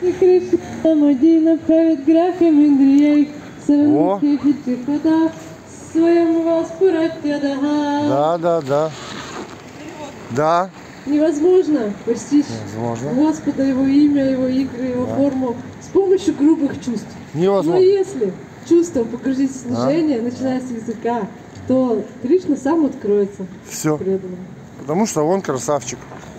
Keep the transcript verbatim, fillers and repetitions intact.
И Кришна Мадина правит графом Индрией, Саранахи своем Васпуратьядага. Да, да, да. Да. Невозможно постичь Невозможно. Господа, Его имя, Его игры, Его да. форму с помощью грубых чувств. Невозможно. Но если чувство покажите снижение, да. начиная с языка, то Кришна сам откроется. Все. Потому что он красавчик.